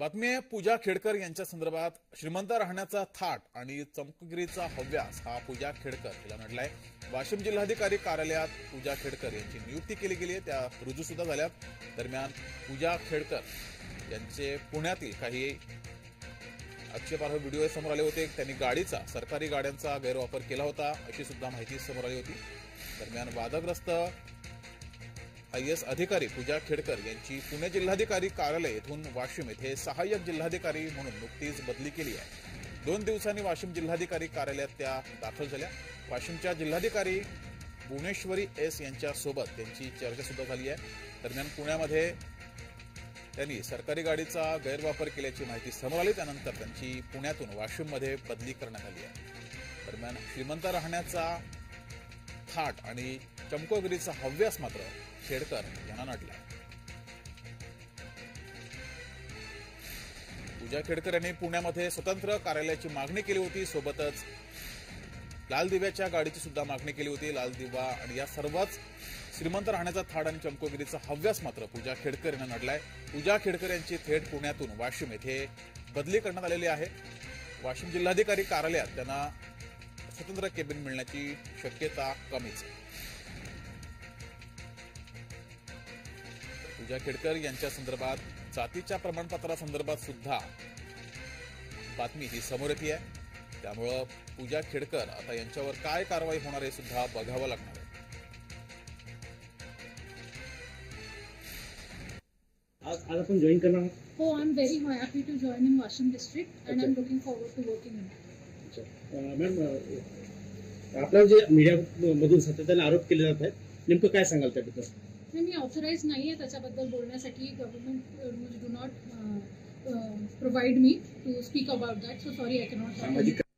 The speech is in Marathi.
बातमी आहे पूजा खेडकर यांच्या संदर्भात श्रीमंत राहण्याचा थाट आणि चमकगिरीचा हव्यास हा पूजा खेडकर हिला नडलाय। वाशिम जिल्हाधिकारी कार्यालयात पूजा खेडकर यांची नियुक्ती केली गेली आहे, त्या रुजू सुद्धा झाल्यात। दरम्यान पूजा खेडकर यांचे पुण्यातील काही आक्षेपार्ह व्हिडिओ समोर आले होते। त्यांनी गाडीचा सरकारी गाड्यांचा गैरवापर केला होता अशी सुद्धा माहिती समोर आली होती। दरम्यान वादग्रस्त आयएएस अधिकारी पूजा खेडकर यांची पुणे जिल्हाधिकारी कार्यालय येथून वाशिम येथे सहाय्यक जिल्हाधिकारी म्हणून नुकतीच बदली केली आहे। 2 दिवसांनी वाशिम जिल्हाधिकारी कार्यालयात त्या दाखल झाल्या। वाशिमच्या जिल्हाधिकारी भुवनेश्वरी एस यांच्या सोबत त्यांची चर्चा सुद्धा झाली आहे। दरम्यान पुण्यामध्ये त्यांनी सरकारी गाडीचा गैरवापर केल्याची माहिती समोर आली, त्यानंतर त्यांची पुण्यातून वाशिममध्ये बदली करण्यात आली आहे। दरम्यान श्रीमंत राहण्याचा थाट आणि चमकोगिरीचा हव्यास मात्र खेडकर यांना नडला। पूजा खेडकर यांनी पुण्यामध्ये स्वतंत्र कार्यालयाची मागणी केली होती, सोबतच लाल दिव्याच्या गाडीची सुद्धा मागणी केली होती। लाल दिवा आणि या सर्वच श्रीमंत राहण्याचा थाट आणि चमकोगिरीचा हव्यास मात्र पूजा खेडकर यांना नडलाय। पूजा खेडकर यांची थेट पुण्यातून वाशिम येथे बदली करण्यात आलेली आहे। वाशिम जिल्हाधिकारी कार्यालयात त्यांना स्वतंत्र केबिन मिळण्याची शक्यता कमीच आहे। पूजा खेडकर यांच्या संदर्भात जातीच्या प्रमाणपत्रासंदर्भात सुद्धा बातमी ही समोर येते आहे, त्यामुळे पूजा खेडकर आता यांच्यावर काय कारवाई होणार आहे सुद्धा बघावं लागणार आहे। आज आपण जॉईन करणार? हो, I am very happy to join in Washim district and I am looking forward to working in it. Ma'am, आपल्या जे मीडिया मधून सातत्याने आरोप केले जात आहेत, नेमकं काय सांगाल त्याबद्दल? मी ऑथराइज नाहीये त्याच्याबद्दल बोलण्यासाठी। Government do not provide me to speak about that, so sorry I cannot.